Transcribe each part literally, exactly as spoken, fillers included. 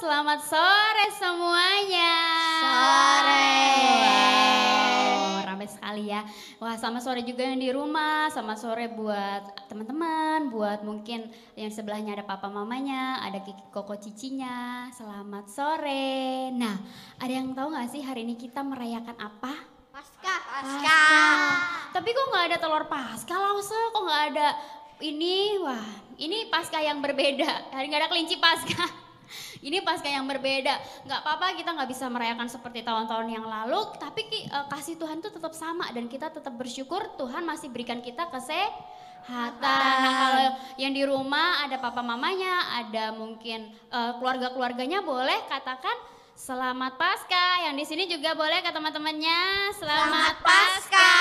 selamat sore semuanya. Sore. Wow, ramai sekali ya. Wah, selamat sore juga yang di rumah, selamat sore buat teman-teman, buat mungkin yang sebelahnya ada papa mamanya, ada Kiki Koko cicinya. Selamat sore. Nah, ada yang tahu nggak sih hari ini kita merayakan apa? Pasca. Pasca. Tapi kok nggak ada telur pasca, Lause? Kok nggak ada ini? Wah, ini pasca yang berbeda. Hari nggak ada kelinci pasca. Ini pasca yang berbeda. Nggak apa-apa, kita nggak bisa merayakan seperti tahun-tahun yang lalu, tapi uh, kasih Tuhan itu tetap sama dan kita tetap bersyukur Tuhan masih berikan kita kesehatan. Nah, kalau yang di rumah ada papa mamanya, ada mungkin uh, keluarga-keluarganya, boleh katakan selamat Pasca. Yang di sini juga boleh ke teman-temannya selamat, selamat Pasca.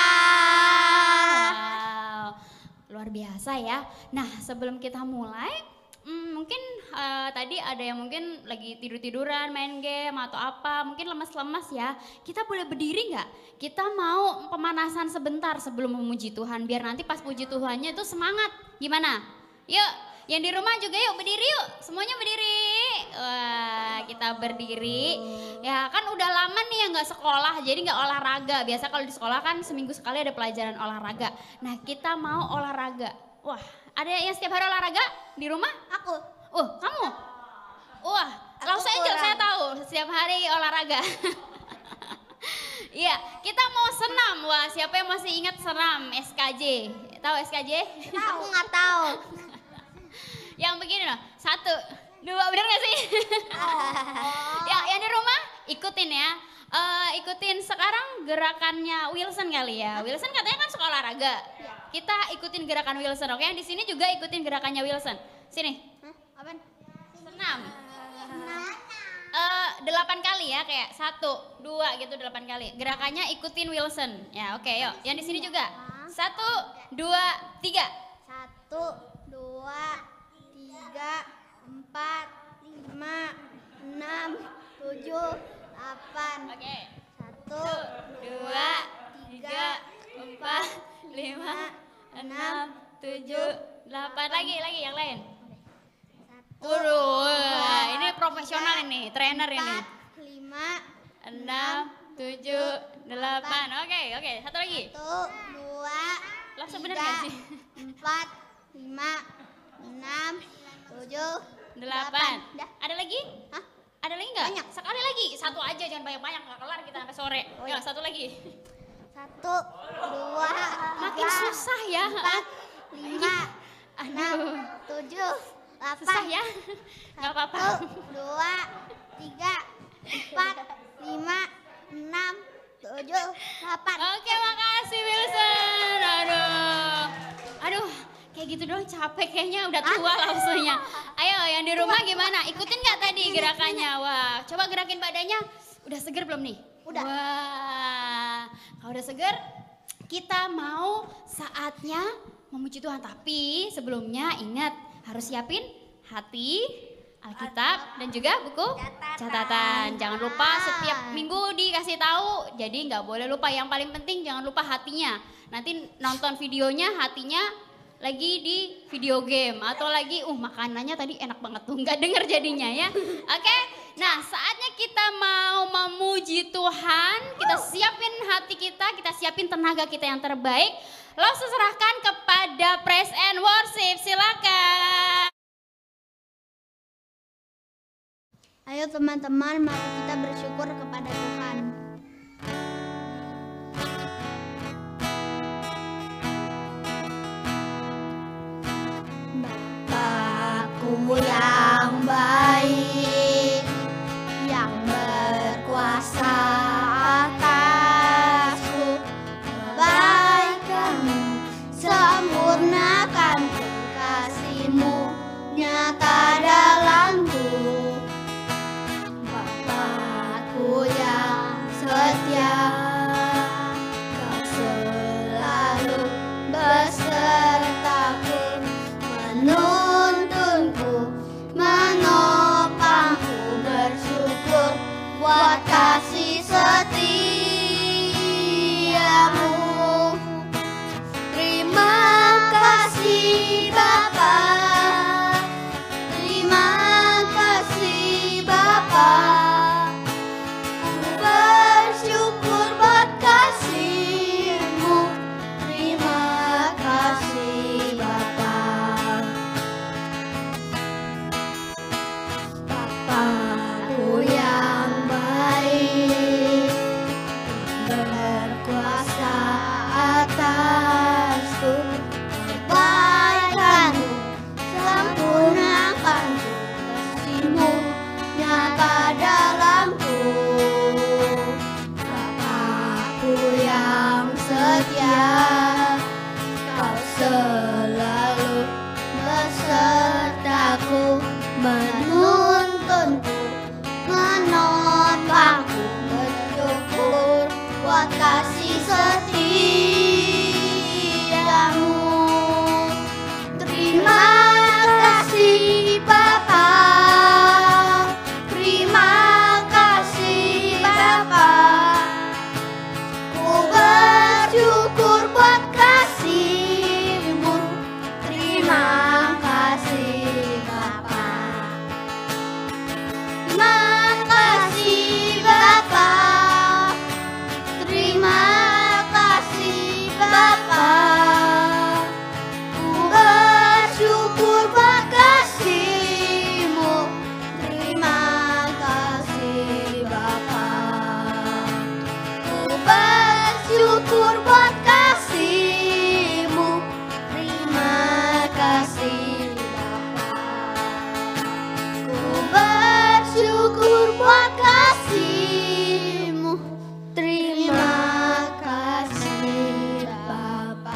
Wow, luar biasa ya. Nah, sebelum kita mulai, Hmm, mungkin uh, tadi ada yang mungkin lagi tidur-tiduran main game atau apa, mungkin lemas-lemas ya. Kita boleh berdiri nggak? Kita mau pemanasan sebentar sebelum memuji Tuhan, biar nanti pas puji Tuhannya itu semangat. Gimana? Yuk, yang di rumah juga yuk berdiri yuk, semuanya berdiri. Wah, kita berdiri. Ya kan udah lama nih ya nggak sekolah, jadi nggak olahraga. Biasa kalau di sekolah kan seminggu sekali ada pelajaran olahraga. Nah, kita mau olahraga. Wah, ada yang setiap hari olahraga di rumah? Aku. Oh, kamu? Wah, kalau saya aja saya tahu setiap hari olahraga. Iya, kita mau senam. Wah, siapa yang masih ingat senam S K J? Tahu S K J? Aku nggak tahu. Yang begini loh, satu, dua, bener nggak sih? Ya, yang di rumah ikutin ya. Uh, ikutin sekarang gerakannya Wilson kali ya. Wilson katanya kan suka olahraga. Kita ikutin gerakan Wilson, oke? Yang di sini juga ikutin gerakannya Wilson. Sini. Hah? Apaan? Senam. Uh, delapan kali ya, kayak satu, dua gitu delapan kali. Gerakannya ikutin Wilson. Ya, oke, yuk. Yang di sini juga. Satu, dua, tiga. Satu, dua, tiga, empat, lima, enam, tujuh, delapan. Oke. Satu, dua, tiga, empat, lima, enam, tujuh, delapan. Lagi, lagi yang lain. Waduh, wah, ini profesional ini, trainer ini. Lima, enam, tujuh, delapan. Oke, oke. Satu lagi. Satu, dua, Langsung bener gak sih? empat, lima, enam, tujuh, Delapan. Dah. Ada lagi? Hah? Ada lagi nggak? Banyak. Sekali lagi. Satu aja, jangan banyak-banyak. Nggak kelar kita sampai sore. Oh, Ya, iya. satu lagi. Satu, dua, Makin tiga, susah ya. empat, lima, enam, Aduh. tujuh, delapan. Susah ya? Nggak apa-apa. Satu, dua, tiga, empat, lima, enam, tujuh, delapan. Oke, makasih Wilson. Aduh. Aduh, kayak gitu doang capek kayaknya udah tua langsungnya. Ayo, yang di rumah gimana? Ikutin nggak tadi gerakannya? Wah, coba gerakin badannya. Udah seger belum nih? Udah. Wah, kalau udah seger, kita mau saatnya memuji Tuhan. Tapi sebelumnya ingat harus siapin hati, Alkitab dan juga buku Catatan. catatan. Jangan lupa setiap minggu dikasih tahu. Jadi nggak boleh lupa. Yang paling penting jangan lupa hatinya. Nanti nonton videonya hatinya lagi di video game atau lagi uh makanannya tadi enak banget tuh, nggak denger jadinya ya. Oke, nah saatnya kita mau memuji Tuhan, kita siapin hati kita, kita siapin tenaga kita yang terbaik. Langsung serahkan kepada praise and worship, silakan. Ayo teman-teman, mari kita bersyukur kepada Tuhan. Bapakku yang baik, yang berkuasa atasku, kebaikanmu sempurnakan kasih-Mu nyata dalamku. Bapakku yang setia, Kau selalu besertaku, menuntunku, menuntunku, menopangku, bersyukur buat kasih setiamu. Terima kasih Bapa, terima kasih Bapa, ku bersyukur buat kasih-Mu. Terima kasih Bapa, terima kasih Bapa, terima kasih Bapa, ku bersyukur buat kasih-Mu. Terima kasih Bapa, ku bersyukur buat kasih-Mu. Terima kasih Bapa, ku bersyukur buat kasih-Mu. Terima kasih Bapa.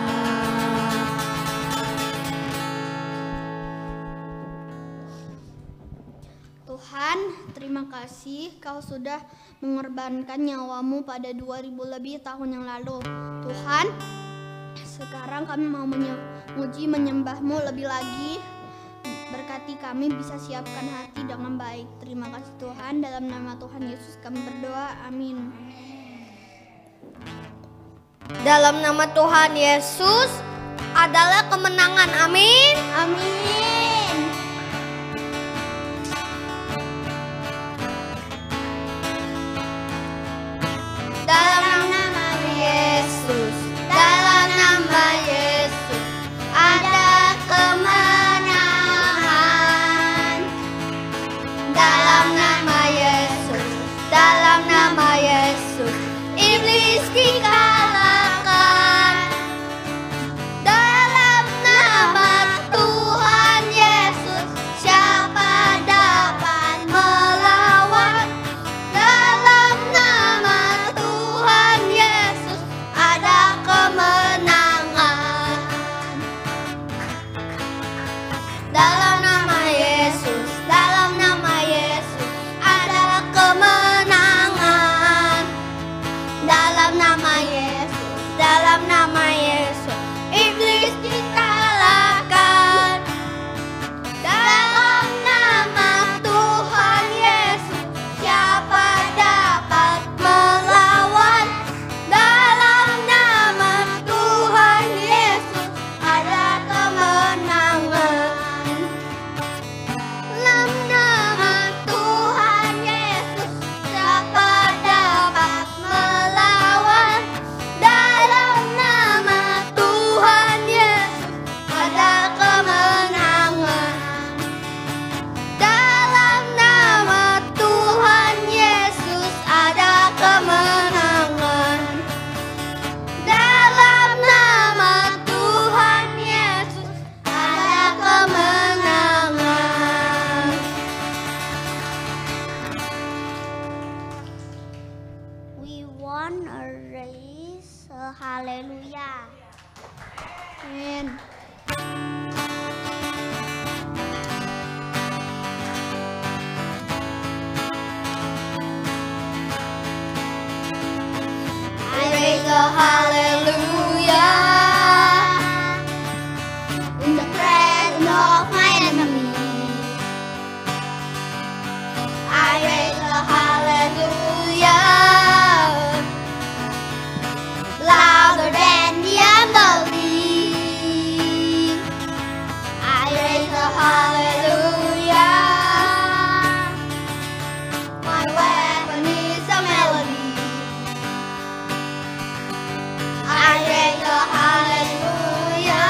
Tuhan, terima kasih Kau sudah mengorbankan nyawamu pada dua ribu lebih tahun yang lalu. Tuhan, sekarang kami mau memuji menyembah-Mu lebih lagi. Berkati kami bisa siapkan hati dengan baik. Terima kasih Tuhan, dalam nama Tuhan Yesus kami berdoa, amin. Dalam nama Tuhan Yesus adalah kemenangan. Amin. Amin. Dalam nama Yesus, dalam nama Yesus ada kemenangan. Dalam nama Yesus, dalam nama Yesus iblis dikalahkan. Dalam nama Tuhan Yesus siapa dapat melawan? Dalam nama Tuhan Yesus ada kemenangan. Dalam nama Yesus, dalam nama Yesus ada kemenangan. Dalam nama Yesus, dalam nama Yesus iblis dikalahkan. Dalam nama Tuhan Yesus siapa dapat melawan? Dalam nama Tuhan Yesus ada kemenangan. Dalam nama Tuhan Yesus siapa dapat melawan? Dalam nama Tuhan Yesus ada kemenangan. Dalam nama Tuhan Yesus ada kemenangan. Dalam nama Tuhan Yesus ada kemenangan. We won a race. Haleluya. Amin. I raise a hallelujah in the presence of my enemies. I raise a hallelujah louder than the unbelief. I raise a hallelujah. My weapon is a melody. I raise a hallelujah.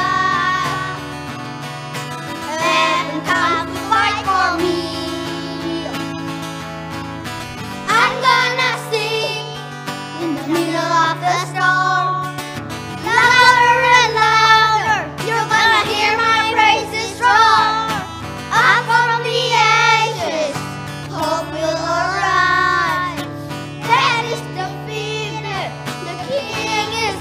Heaven comes to fight for me. I'm gonna sing in the middle of the storm. Louder and louder, you're gonna hear my praises roar. Up from the ashes, hope will arise. That is defeated, the King is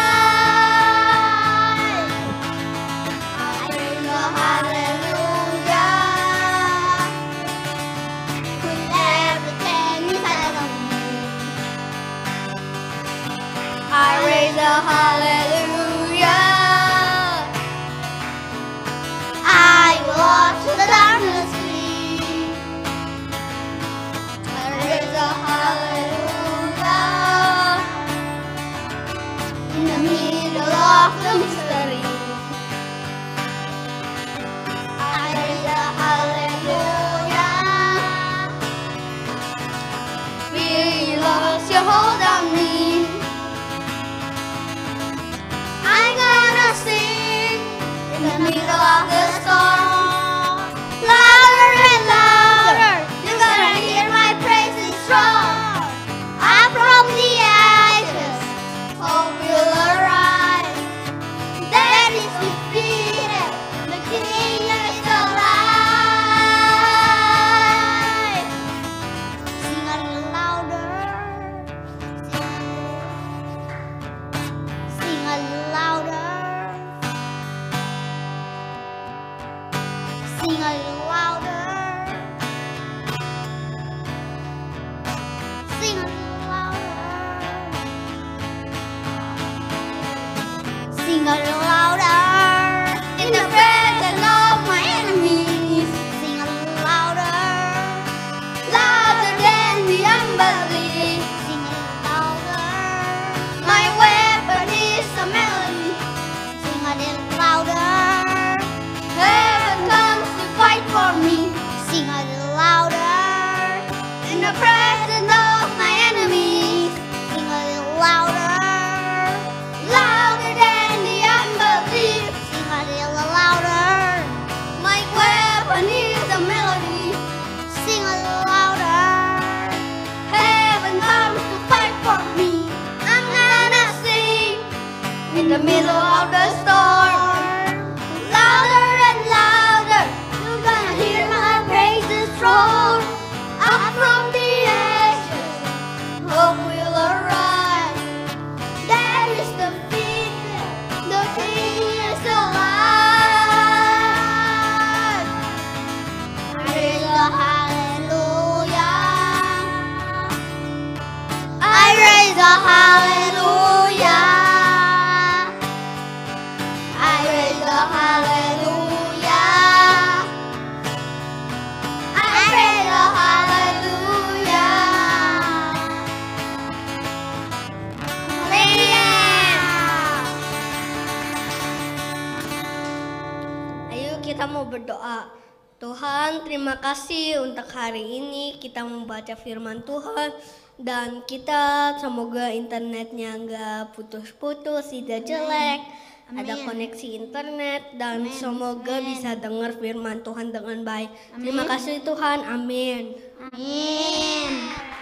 alive. I raise a hallelujah. in the middle of the storm. Louder and louder, you're gonna hear my praises roar. Up from the ashes, hope will arise. Death is defeated, the King is alive. Sing a little louder, sing a little louder, sing a little louder, sing a little louder, sing a little louder in the presence of my enemies. Sing a little louder, louder than the unbelief. Sing a little louder, my weapon is a melody. Sing a little louder, heaven comes to fight for me. Sing a little louder, in the presence of my enemies. Sing a little louder, louder than the unbelief. Sing a little louder, my weapon is a melody. Sing a little louder, heaven comes to fight for me. I'm gonna sing in the middle of the storm. Louder and louder, you're gonna hear my praises roar. Up from the ashes, hope will arise. There is the defeated, the King is alive. I raise a hallelujah, I raise a hallelujah, I raise a hallelujah, I raise a hallelujah. Hallelujah. Ayo kita mau berdoa. Tuhan, terima kasih untuk hari ini kita membaca firman Tuhan dan kita semoga internetnya nggak putus-putus, tidak jelek, ada koneksi internet dan semoga bisa dengar firman Tuhan dengan baik. Terima kasih Tuhan, amin. Amin.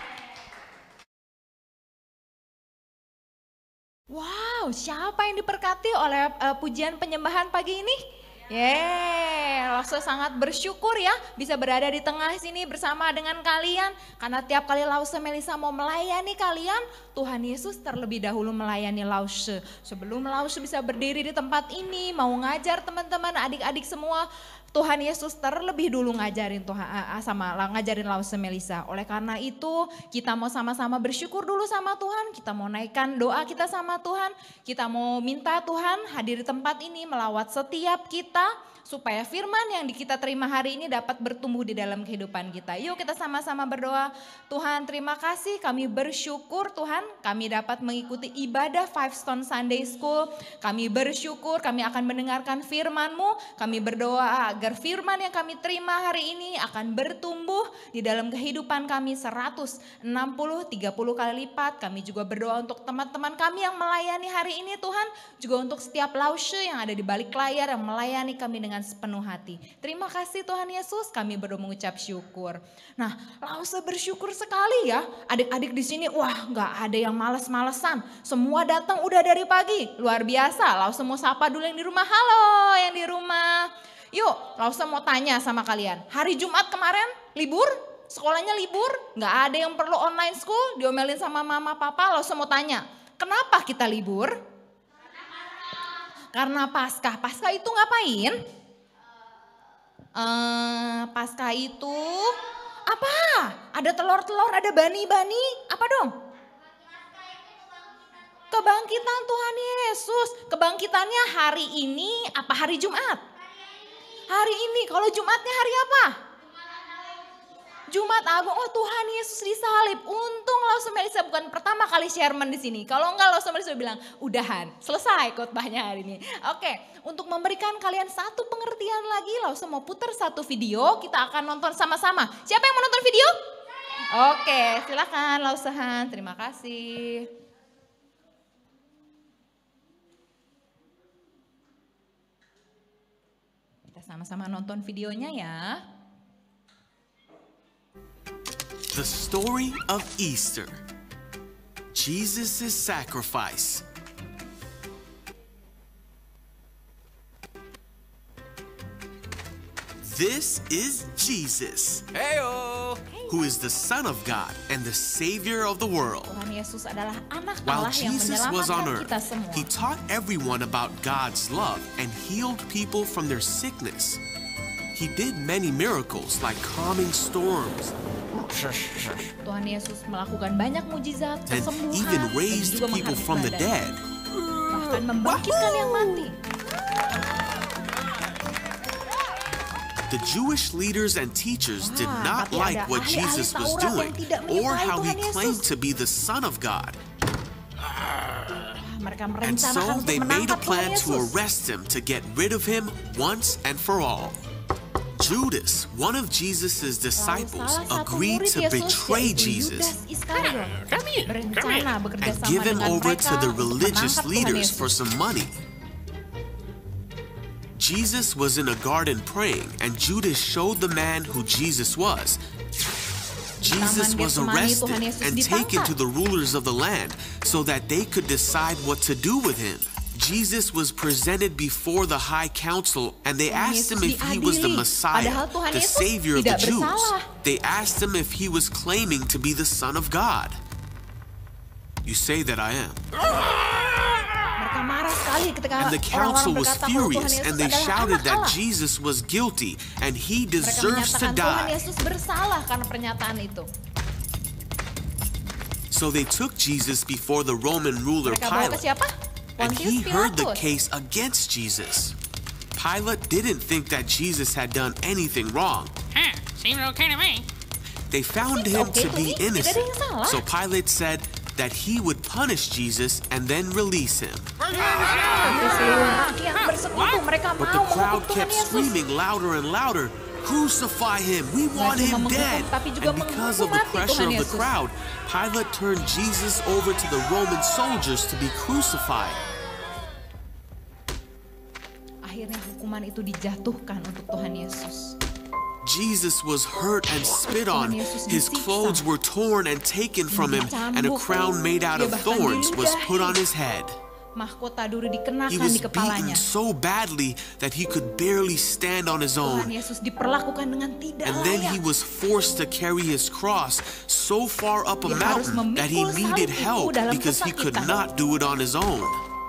Wow, siapa yang diberkati oleh uh, pujian penyembahan pagi ini? Yeay, Lause sangat bersyukur ya bisa berada di tengah sini bersama dengan kalian. Karena tiap kali Lause Melisa mau melayani kalian, Tuhan Yesus terlebih dahulu melayani Lause. Sebelum Lause bisa berdiri di tempat ini, mau ngajar teman-teman, adik-adik semua, Tuhan Yesus terlebih dulu ngajarin Tuhan sama ngajarin Lause Melisa. Oleh karena itu, kita mau sama-sama bersyukur dulu sama Tuhan, kita mau naikkan doa kita sama Tuhan, kita mau minta Tuhan hadir di tempat ini melawat setiap kita supaya firman yang kita terima hari ini dapat bertumbuh di dalam kehidupan kita. Yuk kita sama-sama berdoa. Tuhan, terima kasih, kami bersyukur Tuhan kami dapat mengikuti ibadah Five Stone Sunday School. Kami bersyukur kami akan mendengarkan firman-Mu. Kami berdoa agar firman yang kami terima hari ini akan bertumbuh di dalam kehidupan kami seratus enam puluh, tiga puluh kali lipat. Kami juga berdoa untuk teman-teman kami yang melayani hari ini Tuhan. Juga untuk setiap Lause yang ada di balik layar yang melayani kami dengan sepenuh hati. Terima kasih Tuhan Yesus, kami berdoa mengucap syukur. Nah, Lause bersyukur sekali ya. Adik-adik di sini, wah nggak ada yang males-malesan. Semua datang udah dari pagi, luar biasa. Lause mau sapa dulu yang di rumah. Halo yang di rumah. Yuk, Lause mau tanya sama kalian. Hari Jumat kemarin libur? Sekolahnya libur? Nggak ada yang perlu online school? Diomelin sama mama papa. Lause mau tanya, kenapa kita libur? Karena Paskah. Paskah itu ngapain? Uh, Paskah itu apa? Ada telur-telur, ada bani-bani, apa dong? Kebangkitan Tuhan Yesus. Kebangkitannya hari ini apa hari Jumat? Hari ini. Kalau Jumatnya hari apa? Jumat Agung. Oh, Tuhan Yesus disalib. Untung Lause Melisa bukan pertama kali shareman di sini. Kalau enggak Lause Melisa bilang, udahan, selesai khotbahnya hari ini. Oke, untuk memberikan kalian satu pengertian lagi, Lause mau putar satu video. Kita akan nonton sama-sama. Siapa yang mau nonton video? Oke, silakan Lausehan. Terima kasih. Kita sama-sama nonton videonya ya. The story of Easter. Jesus' sacrifice. This is Jesus, Heyo. who is the Son of God and the Savior of the world. Tuhan Yesus adalah anak While Allah yang Jesus was on menyelamatkan earth, kita semua. he taught everyone about God's love and healed people from their sickness. He did many miracles like calming storms Tuhan Yesus melakukan banyak mujizat, and kesembuhan, even dan raised juga people mengangkat from the badan. dead. Bahkan membangkitkan yang mati. The Jewish leaders and teachers did Wah, not tapi like ada what ahli-ahli Jesus was Taurat doing yang tidak or menyukai how he Tuhan Yesus. claimed to be the Son of God. Mereka And so merencanakan untuk they made a menangkap Tuhan plan to Yesus. arrest him to get rid of him once and for all. Judas, one of Jesus' Lalu disciples, salah satu agreed murid to Yesus, betray yaitu Jesus Yudas Iskariot, Come here, come berencana here. bekerja and sama give him dengan over mereka to the untuk religious menangkap Tuhan leaders Yesus. for some money. Jesus was in a garden praying, and Judas showed the man who Jesus was. Jesus Taman was Getsemani, arrested Tuhan Yesus and taken ditangkap. to the rulers of the land so that they could decide what to do with him. Jesus was presented before the high council and they Tuhan asked him Yesus if he was the diadili. Messiah, Padahal Tuhan the Yesus Savior of the tidak Jews. bersalah. They asked him if he was claiming to be the Son of God. You say that I am. Mereka marah sekali ketika And the council orang-orang was berkata kalau Tuhan furious Yesus and they adalah shouted anak that Allah. Jesus was guilty and he Mereka deserves to menyatakan Tuhan die. Yesus bersalah karena pernyataan itu. So they took Jesus before the Roman ruler Mereka bawa ke Pilate. siapa? And he Pontius heard the Pilatus. case against Jesus. Pilate didn't think that Jesus had done anything wrong. Huh, seems okay to me. They found Seems him okay to to be me. Tidak ada innocent. yang salah. So Pilate said that he would punish Jesus and then release him. Seluruh rakyat bersekutu, mereka But mau the menghukum crowd Tuhan kept Yesus. screaming louder and louder, "Crucify him! We want Mereka him menghukum, dead!" tapi juga And because of menghukum the mati pressure Tuhan of the Yesus. crowd, Pilate turned Jesus over to the Roman soldiers to be crucified. Akhirnya hukuman itu dijatuhkan untuk Tuhan Yesus. Jesus was hurt and spit on. Tuhan Yesus His disiksa. clothes were torn and taken from him, and a Dicambuk. crown made out Dia of bahkan thorns was diludahi. put on his head. Mahkota duri He dikenakan was di kepalanya. beaten so badly that he could barely stand on his Tuhan own. Yesus diperlakukan dengan tidak And then he layak. was forced to carry his cross so far up a Dia harus mountain that he memikul needed salib itu help dalam because he could kesakitan. not do it on his own.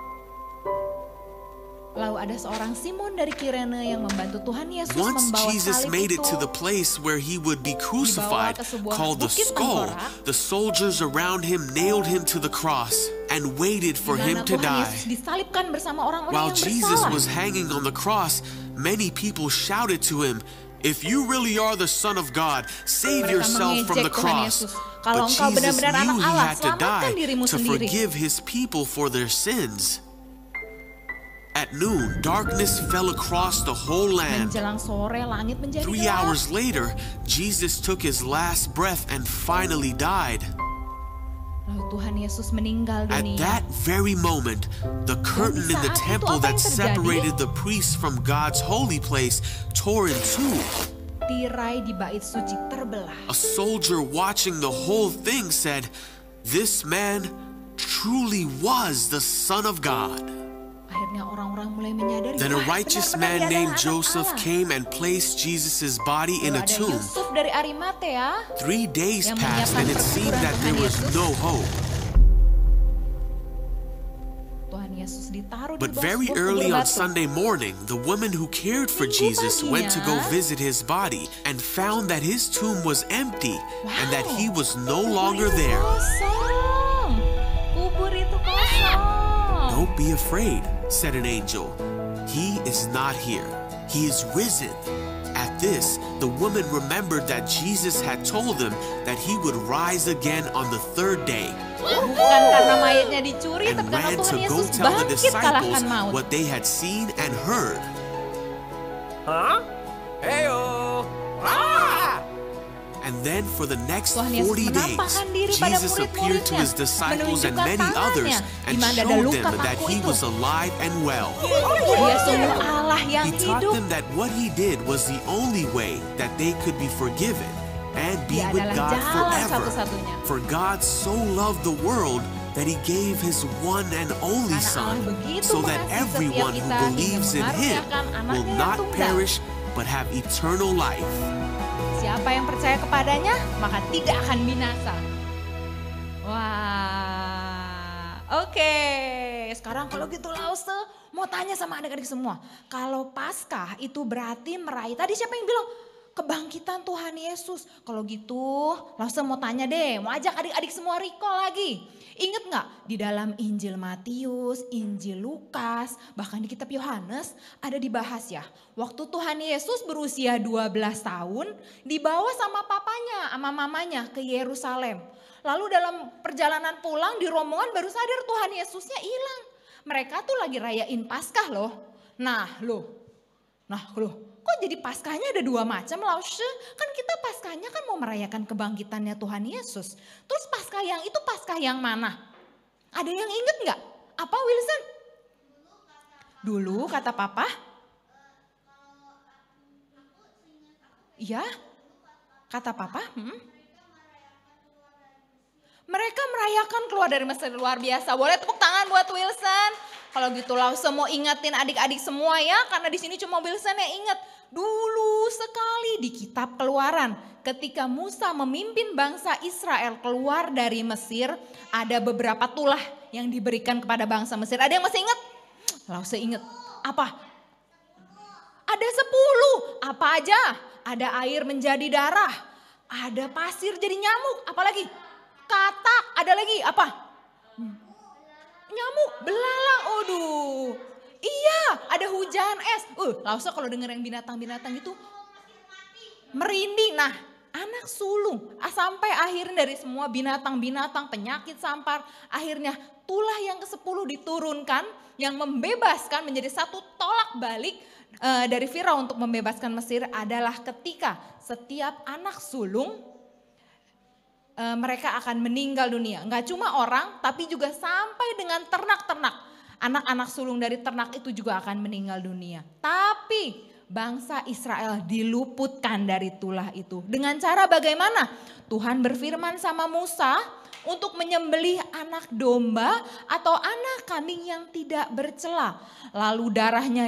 Lalu ada seorang Simon dari Kirene yang membantu Tuhan Yesus Once membawa Jesus salib made it itu. to the place where he would be crucified, ke sebuah called the bukit skull, tengkorak. the soldiers around him nailed him to the cross and waited for Di him mana to Tuhan die. Yesus disalibkan bersama orang-orang While yang Jesus bersalah. was hanging on the cross, many people shouted to him, "If you really are the Son of God, save Mereka yourself from the mengejek Tuhan cross." Yesus. Kalau But engkau Jesus benar-benar knew anak he Allah, had to selamatkan die dirimu to sendiri. forgive his people for their sins. At noon, darkness fell across the whole land. Menjelang sore langit menjadi Three gelap. hours later, Jesus took his last breath and finally died. Lalu Tuhan Yesus meninggal At dunia. that very moment, the curtain in the saat itu temple apa that yang terjadi? separated the priests from God's holy place tore in two. Tirai di bait suci terbelah. A soldier watching the whole thing said, "This man truly was the Son of God." Akhirnya orang-orang mulai menyadari. Then a "Wah, righteous benar-benar man dia named adalah anak Joseph Allah." came and placed Jesus' body in Lalu a ada tomb. Yusuf dari Arimatea. Three days yang passed menyiapkan and it seemed perkuburan that there Tuhan was Yesus. no hope. Tuhan Yesus ditaruh But di bawah very sebuah early kubur on batu. Sunday morning, the woman who cared for Minggu Jesus went to go paginya. visit his body and found that his tomb was empty and that Wow. he was no Kubur longer itu there. Kosong. Kubur itu kosong. Don't be afraid, said an angel. He is not here. He is risen. At this, the woman remembered that Jesus had told them that he would rise again on the third day Bukan karena mayatnya dicuri, and tapi karena ran to Tuhan go Yesus tell the bangkit kalahkan disciples maut. what they had seen and heard. Huh? Heyo. Ah! And then then for the next Tuhan Yesus forty days, menampakkan diri pada Jesus appeared to murid-muridnya, his disciples and menunjukkan many others tangannya and di mana ada showed luka them that kaku he itu. was alive and well. Dia sungguh Allah yang He taught hidup. them that what he did was the only way that they could be forgiven and be Dia with adalah God jalan forever. satu-satunya. For God so loved the world that he gave his one and only Karena Son, Allah begitu so that mengasihi everyone setiap who kita believes hingga in him mengaruniakan anaknya will yang not tunggal. perish but have eternal life. Siapa yang percaya kepadanya, maka tidak akan binasa. Wah, oke. Sekarang kalau gitu Lause mau tanya sama adik-adik semua. Kalau Paskah itu berarti meraih, tadi siapa yang bilang? Kebangkitan Tuhan Yesus. Kalau gitu Lause mau tanya deh, mau ajak adik-adik semua recall lagi. Ingat gak di dalam Injil Matius, Injil Lukas, bahkan di kitab Yohanes ada dibahas ya. Waktu Tuhan Yesus berusia dua belas tahun dibawa sama papanya, sama mamanya ke Yerusalem. Lalu dalam perjalanan pulang di rombongan baru sadar Tuhan Yesusnya hilang. Mereka tuh lagi rayain Paskah loh. Nah loh, nah loh. Kok jadi Paskahnya ada dua macam Lause? Kan kita Paskahnya kan mau merayakan kebangkitannya Tuhan Yesus. Terus Paskah yang itu Paskah yang mana? Ada yang inget gak? Apa Wilson? Dulu kata papa? Iya? Kata papa? Hmm? Mereka merayakan keluar dari Mesir, luar biasa. Boleh tepuk tangan buat Wilson. Kalau gitu Lause mau ingetin adik-adik semua ya. Karena di sini cuma Wilson yang inget. Dulu sekali di kitab Keluaran, ketika Musa memimpin bangsa Israel keluar dari Mesir, ada beberapa tulah yang diberikan kepada bangsa Mesir. Ada yang masih ingat? Lause ingat. Apa? Ada sepuluh. Apa aja? Ada air menjadi darah. Ada pasir jadi nyamuk. Apalagi? Katak. Ada lagi? Apa? Nyamuk, belalang. Aduh. Iya, ada hujan es. Uh, Lause kalau denger yang binatang-binatang itu merinding. Nah, anak sulung sampai akhirnya dari semua binatang-binatang, penyakit sampar, akhirnya tulah yang kesepuluh diturunkan yang membebaskan menjadi satu tolak balik uh, dari Firaun untuk membebaskan Mesir adalah ketika setiap anak sulung uh, mereka akan meninggal dunia. Enggak cuma orang tapi juga sampai dengan ternak-ternak. Anak-anak sulung dari ternak itu juga akan meninggal dunia. Tapi bangsa Israel diluputkan dari tulah itu. Dengan cara bagaimana? Tuhan berfirman sama Musa untuk menyembelih anak domba atau anak kambing yang tidak bercela. Lalu darahnya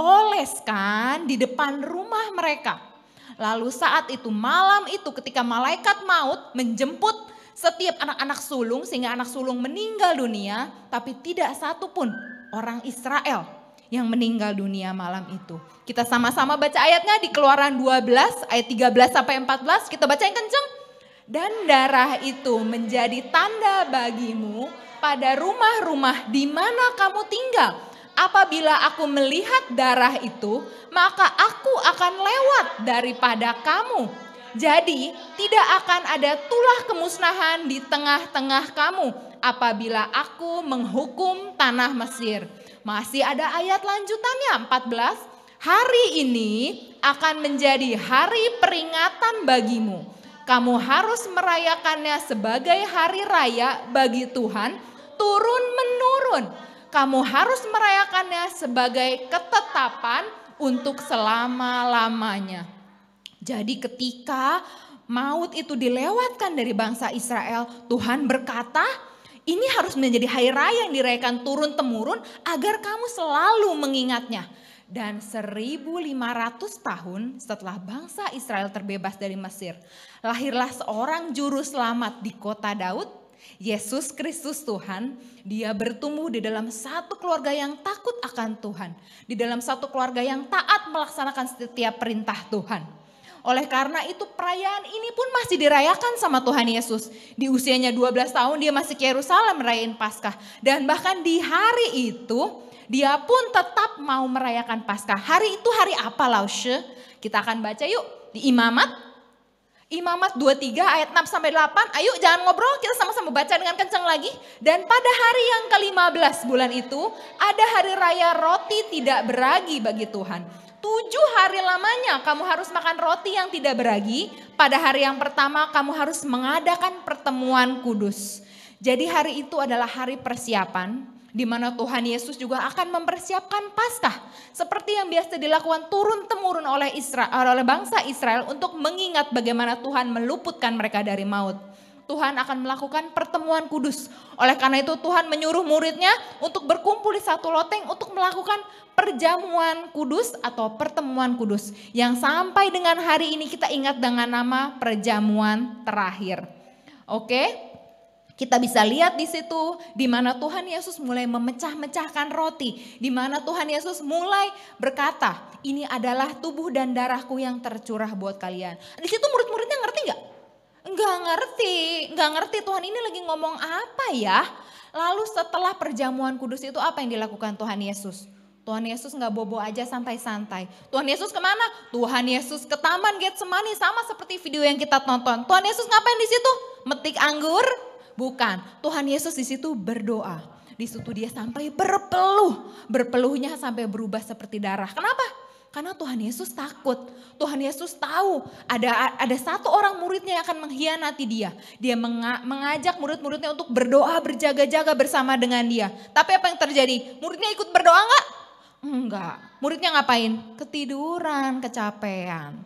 dioleskan di depan rumah mereka. Lalu saat itu malam itu ketika malaikat maut menjemput setiap anak-anak sulung sehingga anak sulung meninggal dunia, tapi tidak satu pun orang Israel yang meninggal dunia malam itu. Kita sama-sama baca ayatnya di Keluaran dua belas ayat tiga belas sampai empat belas, kita baca yang kenceng. Dan darah itu menjadi tanda bagimu pada rumah-rumah di mana kamu tinggal. Apabila aku melihat darah itu, maka aku akan lewat daripada kamu. Jadi tidak akan ada tulah kemusnahan di tengah-tengah kamu apabila aku menghukum tanah Mesir. Masih ada ayat lanjutannya empat belas. Hari ini akan menjadi hari peringatan bagimu. Kamu harus merayakannya sebagai hari raya bagi Tuhan turun menurun. Kamu harus merayakannya sebagai ketetapan untuk selama-lamanya. Jadi ketika maut itu dilewatkan dari bangsa Israel, Tuhan berkata, ini harus menjadi hari raya yang dirayakan turun-temurun agar kamu selalu mengingatnya. Dan seribu lima ratus tahun setelah bangsa Israel terbebas dari Mesir, lahirlah seorang juru selamat di kota Daud, Yesus Kristus Tuhan. Dia bertumbuh di dalam satu keluarga yang takut akan Tuhan, di dalam satu keluarga yang taat melaksanakan setiap perintah Tuhan. Oleh karena itu perayaan ini pun masih dirayakan sama Tuhan Yesus. Di usianya dua belas tahun dia masih ke Yerusalem merayain Paskah. Dan bahkan di hari itu dia pun tetap mau merayakan Paskah. Hari itu hari apa Lause? Kita akan baca yuk di Imamat. Imamat dua puluh tiga ayat enam sampai delapan. Ayo jangan ngobrol, kita sama-sama baca dengan kencang lagi. Dan pada hari yang ke lima belas bulan itu ada hari raya roti tidak beragi bagi Tuhan. Tujuh hari lamanya kamu harus makan roti yang tidak beragi. Pada hari yang pertama kamu harus mengadakan pertemuan kudus. Jadi hari itu adalah hari persiapan, di mana Tuhan Yesus juga akan mempersiapkan Paskah. Seperti yang biasa dilakukan turun-temurun oleh Israel, oleh bangsa Israel untuk mengingat bagaimana Tuhan meluputkan mereka dari maut. Tuhan akan melakukan pertemuan kudus. Oleh karena itu Tuhan menyuruh muridnya untuk berkumpul di satu loteng untuk melakukan perjamuan kudus atau pertemuan kudus. Yang sampai dengan hari ini kita ingat dengan nama perjamuan terakhir. Oke? Kita bisa lihat di situ di mana Tuhan Yesus mulai memecah-mecahkan roti, di mana Tuhan Yesus mulai berkata, "Ini adalah tubuh dan darahku yang tercurah buat kalian." Di situ murid-muridnya ngerti nggak? Enggak ngerti, enggak ngerti Tuhan ini lagi ngomong apa ya. Lalu setelah perjamuan kudus itu apa yang dilakukan Tuhan Yesus? Tuhan Yesus nggak bobo aja santai-santai. Tuhan Yesus kemana? Tuhan Yesus ke Taman Getsemani, sama seperti video yang kita tonton. Tuhan Yesus ngapain di situ? Metik anggur? Bukan. Tuhan Yesus di situ berdoa. Di situ dia sampai berpeluh. Berpeluhnya sampai berubah seperti darah. Kenapa? Karena Tuhan Yesus takut. Tuhan Yesus tahu ada ada satu orang muridnya yang akan mengkhianati dia. Dia menga, mengajak murid-muridnya untuk berdoa berjaga-jaga bersama dengan dia. Tapi apa yang terjadi? Muridnya ikut berdoa enggak? Enggak. Muridnya ngapain? Ketiduran, kecapean.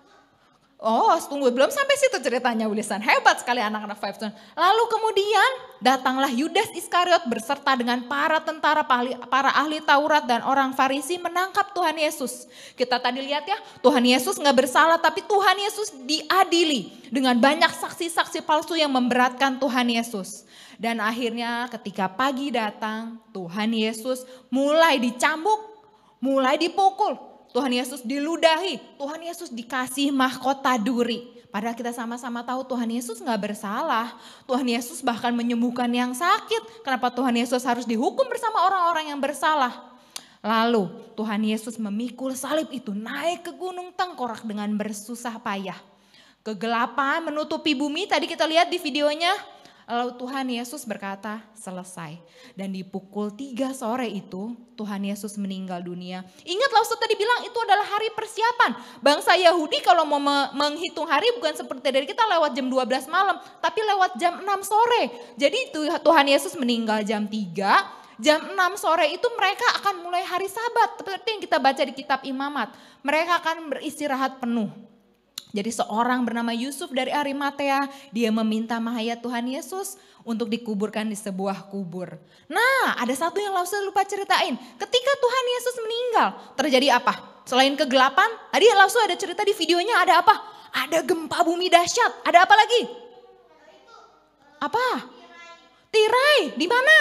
Oh, tunggu, belum sampai situ ceritanya Wilson. Hebat sekali anak-anak Five Stone. Lalu kemudian datanglah Yudas Iskariot beserta dengan para tentara, para ahli Taurat dan orang Farisi menangkap Tuhan Yesus. Kita tadi lihat ya, Tuhan Yesus nggak bersalah tapi Tuhan Yesus diadili dengan banyak saksi-saksi palsu yang memberatkan Tuhan Yesus. Dan akhirnya ketika pagi datang, Tuhan Yesus mulai dicambuk, mulai dipukul. Tuhan Yesus diludahi, Tuhan Yesus dikasih mahkota duri. Padahal kita sama-sama tahu Tuhan Yesus gak bersalah. Tuhan Yesus bahkan menyembuhkan yang sakit. Kenapa Tuhan Yesus harus dihukum bersama orang-orang yang bersalah? Lalu Tuhan Yesus memikul salib itu naik ke gunung Tengkorak dengan bersusah payah. Kegelapan menutupi bumi, tadi kita lihat di videonya. Lalu Tuhan Yesus berkata, selesai. Dan di pukul tiga sore itu Tuhan Yesus meninggal dunia. Ingat loh, Ustaz tadi bilang itu adalah hari persiapan. Bangsa Yahudi kalau mau menghitung hari bukan seperti dari kita lewat jam dua belas malam. Tapi lewat jam enam sore. Jadi Tuhan Yesus meninggal jam tiga. Jam enam sore itu mereka akan mulai hari Sabat. Seperti yang kita baca di kitab Imamat. Mereka akan beristirahat penuh. Jadi seorang bernama Yusuf dari Arimatea, dia meminta mayat Tuhan Yesus untuk dikuburkan di sebuah kubur. Nah, ada satu yang Lause lupa ceritain. Ketika Tuhan Yesus meninggal, terjadi apa? Selain kegelapan, tadi Lause ada cerita di videonya ada apa? Ada gempa bumi dahsyat. Ada apa lagi? Apa? Tirai, di mana?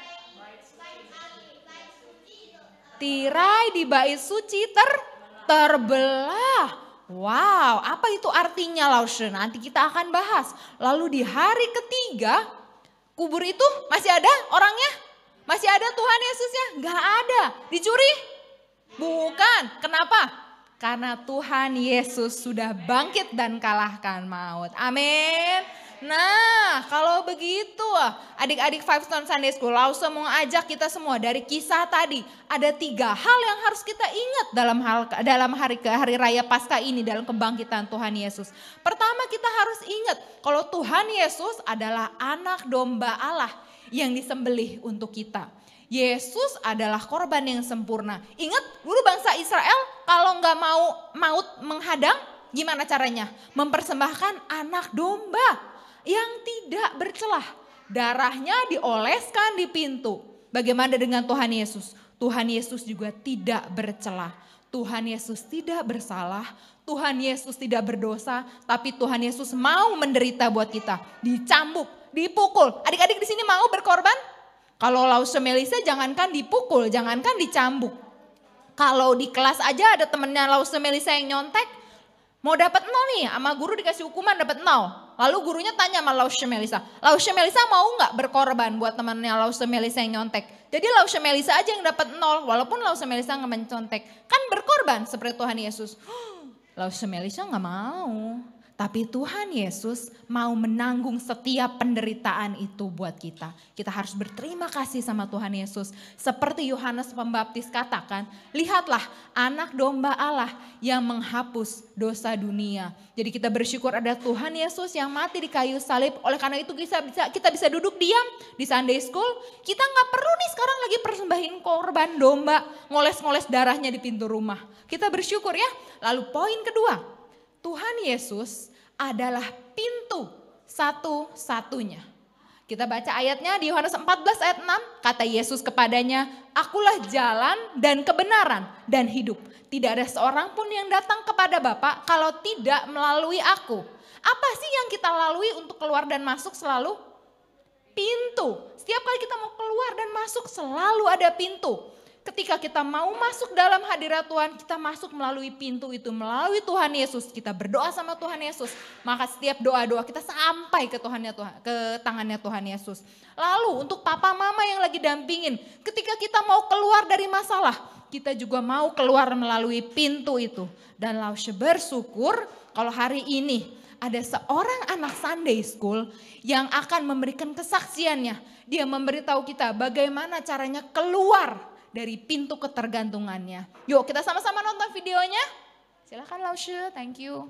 Tirai di bait suci ter terbelah. Wow, apa itu artinya Lause? Nanti kita akan bahas. Lalu di hari ketiga, kubur itu masih ada orangnya? Masih ada Tuhan Yesusnya? Gak ada. Dicuri? Bukan. Kenapa? Karena Tuhan Yesus sudah bangkit dan kalahkan maut. Amin. Nah, kalau begitu adik-adik Five Stone Sunday School, Lause mau ajak kita semua dari kisah tadi. Ada tiga hal yang harus kita ingat dalam hal dalam hari hari raya Paskah ini, dalam kebangkitan Tuhan Yesus. Pertama kita harus ingat kalau Tuhan Yesus adalah anak domba Allah yang disembelih untuk kita. Yesus adalah korban yang sempurna. Ingat dulu bangsa Israel kalau nggak mau maut menghadang, gimana caranya? Mempersembahkan anak domba yang tidak bercelah. Darahnya dioleskan di pintu. Bagaimana dengan Tuhan Yesus? Tuhan Yesus juga tidak bercelah. Tuhan Yesus tidak bersalah. Tuhan Yesus tidak berdosa. Tapi Tuhan Yesus mau menderita buat kita. Dicambuk, dipukul. Adik-adik di sini mau berkorban? Kalau Lause Melisa jangankan dipukul, jangankan dicambuk. Kalau di kelas aja ada temennya Lause Melisa yang nyontek. Mau dapat nol nih, sama guru dikasih hukuman dapat nol. Lalu gurunya tanya sama Lause Melisa, Lause Melisa mau nggak berkorban buat temannya Lause Melisa yang nyontek? Jadi Lause Melisa aja yang dapat nol, walaupun Lause Melisa nggak mencontek. Kan berkorban seperti Tuhan Yesus. Lause Melisa nggak mau. Tapi Tuhan Yesus mau menanggung setiap penderitaan itu buat kita. Kita harus berterima kasih sama Tuhan Yesus. Seperti Yohanes Pembaptis katakan, lihatlah anak domba Allah yang menghapus dosa dunia. Jadi kita bersyukur ada Tuhan Yesus yang mati di kayu salib. Oleh karena itu kita bisa, kita bisa duduk diam di Sunday School. Kita gak perlu nih sekarang lagi persembahin korban domba, ngoles-ngoles darahnya di pintu rumah. Kita bersyukur ya. Lalu poin kedua, Tuhan Yesus adalah pintu satu-satunya. Kita baca ayatnya di Yohanes empat belas ayat enam. Kata Yesus kepadanya, akulah jalan dan kebenaran dan hidup. Tidak ada seorang pun yang datang kepada Bapa kalau tidak melalui aku. Apa sih yang kita lalui untuk keluar dan masuk selalu? Pintu. Setiap kali kita mau keluar dan masuk selalu ada pintu. Ketika kita mau masuk dalam hadirat Tuhan, kita masuk melalui pintu itu, melalui Tuhan Yesus. Kita berdoa sama Tuhan Yesus, maka setiap doa-doa kita sampai ke Tuhannya Tuhan, ke tangannya Tuhan Yesus. Lalu untuk papa mama yang lagi dampingin, ketika kita mau keluar dari masalah, kita juga mau keluar melalui pintu itu. Dan lalu bersyukur kalau hari ini ada seorang anak Sunday School yang akan memberikan kesaksiannya. Dia memberitahu kita bagaimana caranya keluar dari pintu ketergantungannya. Yuk kita sama-sama nonton videonya. Silakan Laushe, thank you.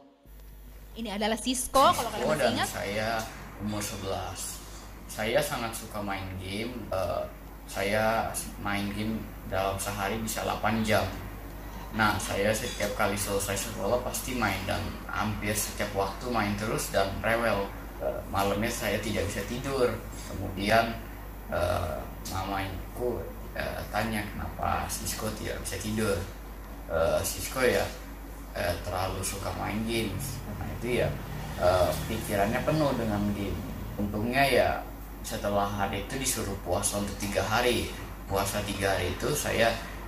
Ini adalah Sisko, kalau kalian masih dan ingat. Saya umur sebelas. Saya sangat suka main game. Uh, saya main game dalam sehari bisa delapan jam. Nah, saya setiap kali selesai sekolah pasti main dan hampir setiap waktu main terus dan rewel. Uh, malamnya saya tidak bisa tidur. Kemudian uh, mamaku Uh, tanya kenapa Sisko tidak bisa tidur. uh, Sisko ya uh, terlalu suka main game. Nah itu ya uh, pikirannya penuh dengan game. Untungnya ya setelah hari itu disuruh puasa untuk tiga hari. Puasa tiga hari itu saya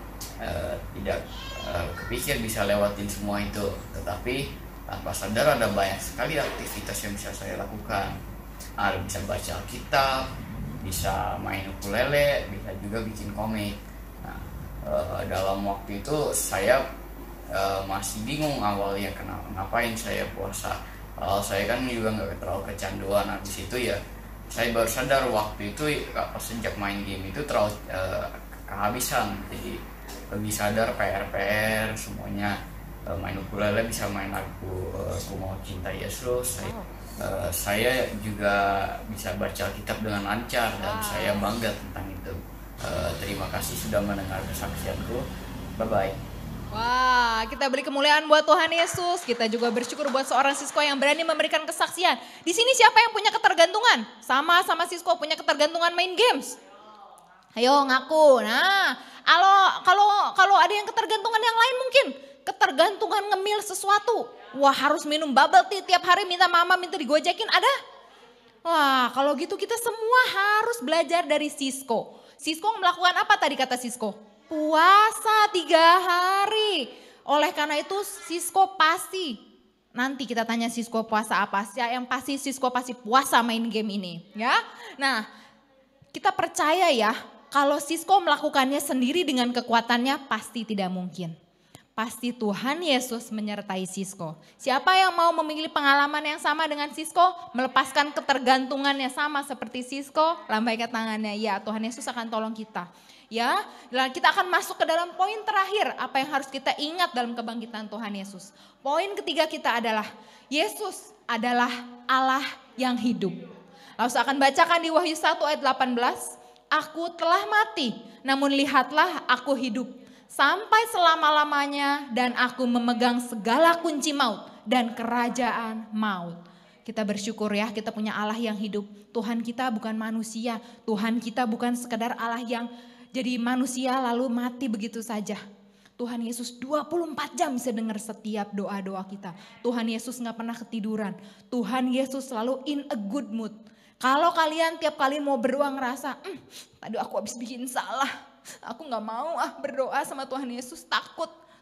uh, tidak uh, kepikir bisa lewatin semua itu. Tetapi tanpa sadar ada banyak sekali aktivitas yang bisa saya lakukan. Ada bisa baca Alkitab, bisa main ukulele, bisa juga bikin komik. Nah, e, dalam waktu itu saya e, masih bingung awalnya kenapa ngapain saya puasa. E, saya kan juga nggak terlalu kecanduan. Habis itu ya saya baru sadar waktu itu pas sejak main game itu terlalu e, kehabisan. Jadi lebih sadar P R P R semuanya. E, main ukulele bisa main lagu e, Aku Mau Cinta Yesus. Saya, Uh, saya juga bisa baca Alkitab dengan lancar dan saya bangga tentang itu. Uh, terima kasih sudah mendengar kesaksianku. Bye-bye. Wah, kita beri kemuliaan buat Tuhan Yesus. Kita juga bersyukur buat seorang Sisko yang berani memberikan kesaksian. Di sini siapa yang punya ketergantungan? Sama sama Sisko punya ketergantungan main games. Ayo ngaku. Nah, kalau kalau kalau ada yang ketergantungan yang lain mungkin ketergantungan ngemil sesuatu. Wah, harus minum bubble tea tiap hari, minta mama minta digojekin, ada? Wah, kalau gitu kita semua harus belajar dari Sisko. Sisko melakukan apa tadi kata Sisko? Puasa tiga hari. Oleh karena itu Sisko pasti, nanti kita tanya Sisko puasa apa sih? Yang pasti Sisko pasti puasa main game ini, ya. Nah, kita percaya ya, kalau Sisko melakukannya sendiri dengan kekuatannya pasti tidak mungkin. Pasti Tuhan Yesus menyertai Sisko. Siapa yang mau memiliki pengalaman yang sama dengan Sisko, melepaskan ketergantungannya sama seperti Sisko, lambaikan tangannya. Ya, Tuhan Yesus akan tolong kita. Ya, kita akan masuk ke dalam poin terakhir, apa yang harus kita ingat dalam kebangkitan Tuhan Yesus. Poin ketiga kita adalah Yesus adalah Allah yang hidup. Lalu saya akan bacakan di Wahyu satu ayat delapan belas. Aku telah mati, namun lihatlah aku hidup sampai selama-lamanya dan aku memegang segala kunci maut dan kerajaan maut. Kita bersyukur ya, kita punya Allah yang hidup. Tuhan kita bukan manusia, Tuhan kita bukan sekedar Allah yang jadi manusia lalu mati begitu saja. Tuhan Yesus dua puluh empat jam bisa dengar setiap doa-doa kita. Tuhan Yesus gak pernah ketiduran. Tuhan Yesus selalu in a good mood. Kalau kalian tiap kali mau berdoa ngerasa, hm, tadi aku habis bikin salah. Aku gak mau ah berdoa sama Tuhan Yesus, takut.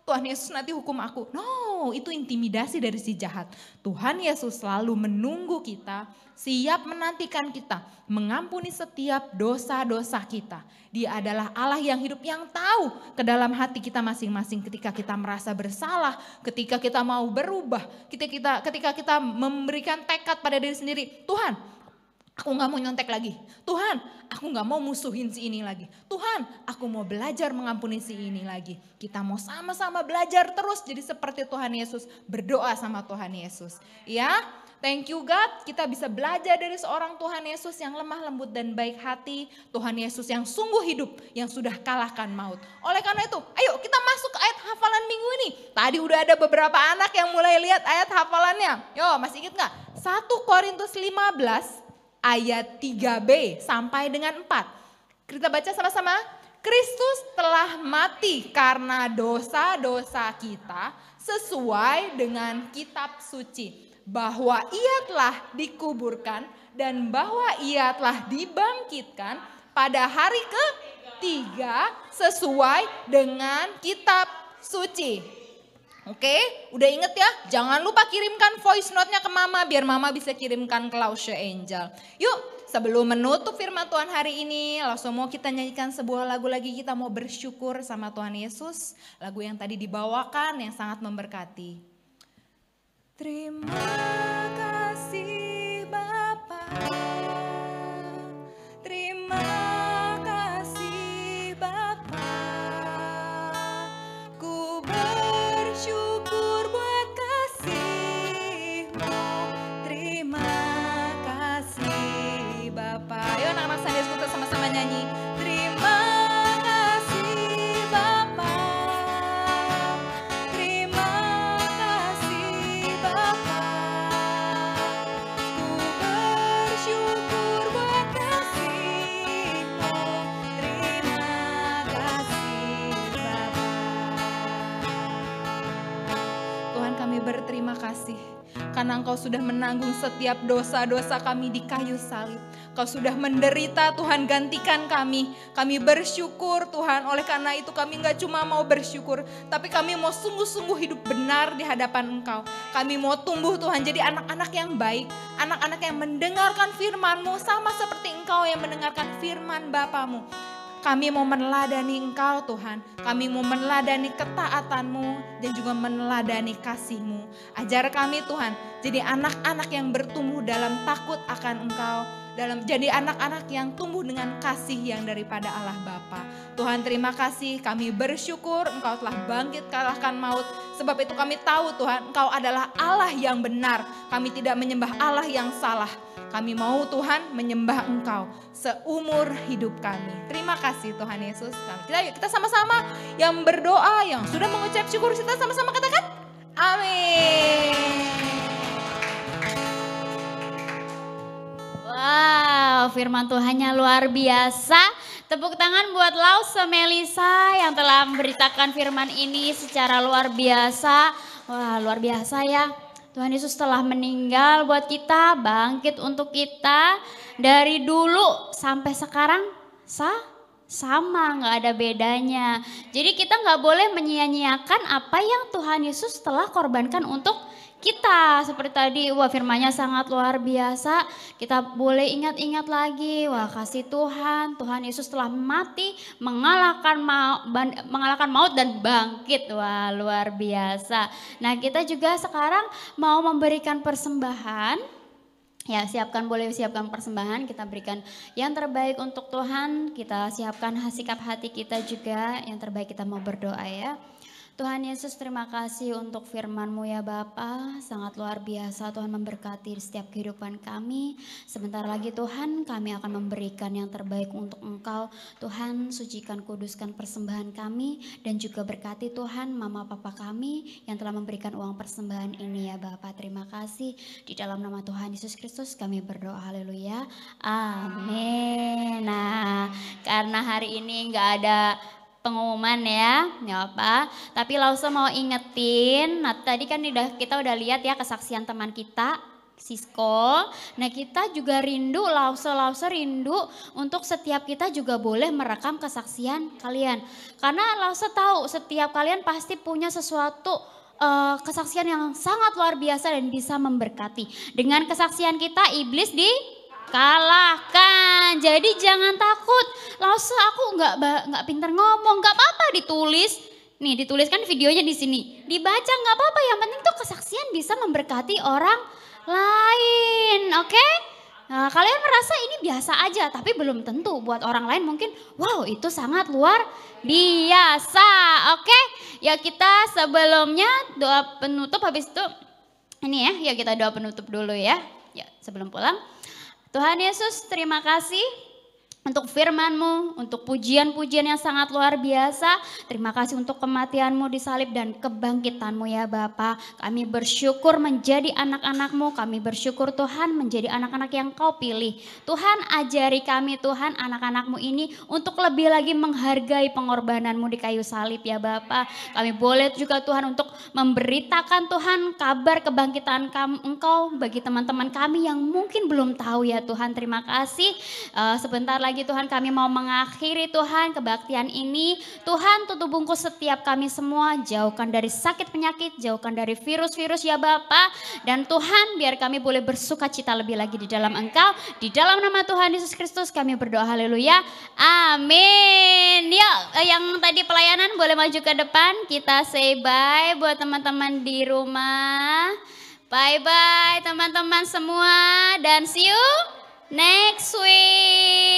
Tuhan Yesus nanti hukum aku. No, itu intimidasi dari si jahat. Tuhan Yesus selalu menunggu kita, siap menantikan kita, mengampuni setiap dosa-dosa kita. Dia adalah Allah yang hidup, yang tahu ke dalam hati kita masing-masing ketika kita merasa bersalah, ketika kita mau berubah, ketika kita, ketika kita memberikan tekad pada diri sendiri. Tuhan, aku gak mau nyontek lagi. Tuhan, aku gak mau musuhin si ini lagi. Tuhan, aku mau belajar mengampuni si ini lagi. Kita mau sama-sama belajar terus jadi seperti Tuhan Yesus. Berdoa sama Tuhan Yesus. Ya, thank you God, kita bisa belajar dari seorang Tuhan Yesus yang lemah lembut dan baik hati. Tuhan Yesus yang sungguh hidup, yang sudah kalahkan maut. Oleh karena itu, ayo kita masuk ke ayat hafalan minggu ini. Tadi udah ada beberapa anak yang mulai lihat ayat hafalannya. Yo, masih ingat gak? satu Korintus lima belas ayat tiga b sampai dengan empat. Kita baca sama-sama. Kristus telah mati karena dosa-dosa kita sesuai dengan kitab suci. Bahwa ia telah dikuburkan dan bahwa ia telah dibangkitkan pada hari ketiga sesuai dengan kitab suci. Oke, udah inget ya? Jangan lupa kirimkan voice note-nya ke mama biar mama bisa kirimkan ke Lause Angel. Yuk, sebelum menutup firman Tuhan hari ini, langsung mau kita nyanyikan sebuah lagu lagi. Kita mau bersyukur sama Tuhan Yesus. Lagu yang tadi dibawakan yang sangat memberkati. Terima kasih Bapa, terima kasih Bapa, ku bersyukur buat kasih-Mu, terima kasih Bapa. Ayo anak-anak Sunday School kita sama-sama nyanyi. Terima kasih Bapa, terima kasih Bapa, ku bersyukur buat kasih-Mu, terima kasih Bapa. Tuhan, kami berterima kasih karena Engkau sudah menanggung setiap dosa-dosa kami di kayu salib. Kau sudah menderita, Tuhan, gantikan kami. Kami bersyukur Tuhan, oleh karena itu kami gak cuma mau bersyukur, tapi kami mau sungguh-sungguh hidup benar di hadapan Engkau. Kami mau tumbuh Tuhan jadi anak-anak yang baik, anak-anak yang mendengarkan firman-Mu sama seperti Engkau yang mendengarkan firman Bapa-Mu. Kami mau meneladani Engkau Tuhan, kami mau meneladani ketaatan-Mu dan juga meneladani kasih-Mu. Ajar kami Tuhan, jadi anak-anak yang bertumbuh dalam takut akan Engkau, dalam jadi anak-anak yang tumbuh dengan kasih yang daripada Allah Bapa. Tuhan, terima kasih, kami bersyukur Engkau telah bangkit kalahkan maut. Sebab itu kami tahu Tuhan, Engkau adalah Allah yang benar. Kami tidak menyembah Allah yang salah. Kami mau Tuhan menyembah Engkau seumur hidup kami. Terima kasih Tuhan Yesus. Kita kita sama-sama yang berdoa, yang sudah mengucap syukur, kita sama-sama katakan amin. Wow, firman Tuhannya luar biasa. Tepuk tangan buat Lause Melisa yang telah memberitakan firman ini secara luar biasa. Wah, luar biasa ya. Tuhan Yesus telah meninggal buat kita, bangkit untuk kita. Dari dulu sampai sekarang sah, sama, gak ada bedanya. Jadi kita gak boleh menyia-nyiakan apa yang Tuhan Yesus telah korbankan untuk kita. Seperti tadi, wah firmannya sangat luar biasa. Kita boleh ingat-ingat lagi, wah kasih Tuhan, Tuhan Yesus telah mati, mengalahkan maut, mengalahkan maut dan bangkit. Wah luar biasa. Nah kita juga sekarang mau memberikan persembahan. Ya siapkan, boleh siapkan persembahan, kita berikan yang terbaik untuk Tuhan. Kita siapkan sikap hati kita juga, yang terbaik kita mau berdoa ya. Tuhan Yesus, terima kasih untuk firman-Mu ya Bapa, sangat luar biasa Tuhan memberkati setiap kehidupan kami. Sebentar lagi Tuhan kami akan memberikan yang terbaik untuk Engkau. Tuhan sucikan, kuduskan persembahan kami dan juga berkati Tuhan mama papa kami yang telah memberikan uang persembahan ini ya Bapa. Terima kasih, di dalam nama Tuhan Yesus Kristus kami berdoa, haleluya, amin. Nah karena hari ini nggak ada pengumuman ya, nggak apa. Tapi Lause mau ingetin, nah tadi kan udah, kita udah lihat ya kesaksian teman kita Sisko. Nah kita juga rindu, Lause-Lause rindu untuk setiap kita juga boleh merekam kesaksian kalian. Karena Lause tahu setiap kalian pasti punya sesuatu uh, kesaksian yang sangat luar biasa dan bisa memberkati. Dengan kesaksian kita iblis dikalahkan. Jadi jangan takut. Lause aku nggak nggak pintar ngomong, nggak apa-apa ditulis. Nih dituliskan videonya di sini. Dibaca nggak apa-apa, yang penting tuh kesaksian bisa memberkati orang lain, oke? Okay? Nah, kalian merasa ini biasa aja, tapi belum tentu buat orang lain mungkin, wow itu sangat luar biasa, oke? Okay? Ya kita sebelumnya doa penutup, habis itu ini ya, ya kita doa penutup dulu ya, ya sebelum pulang. Tuhan Yesus terima kasih untuk firman-Mu, untuk pujian-pujian yang sangat luar biasa. Terima kasih untuk kematian-Mu di salib dan kebangkitan-Mu ya Bapa. Kami bersyukur menjadi anak-anak-Mu, kami bersyukur Tuhan menjadi anak-anak yang Kau pilih. Tuhan ajari kami Tuhan anak-anak-Mu ini untuk lebih lagi menghargai pengorbanan-Mu di kayu salib ya Bapa. Kami boleh juga Tuhan untuk memberitakan Tuhan kabar kebangkitan Engkau bagi teman-teman kami yang mungkin belum tahu ya Tuhan. Terima kasih. Uh, sebentar lagi Tuhan kami mau mengakhiri Tuhan kebaktian ini. Tuhan tutup bungkus setiap kami semua, jauhkan dari sakit penyakit, jauhkan dari virus-virus ya Bapa. Dan Tuhan biar kami boleh bersuka cita lebih lagi di dalam Engkau. Di dalam nama Tuhan Yesus Kristus kami berdoa, haleluya, amin. Yuk yang tadi pelayanan boleh maju ke depan, kita say bye buat teman-teman di rumah. Bye-bye teman-teman semua dan see you next week.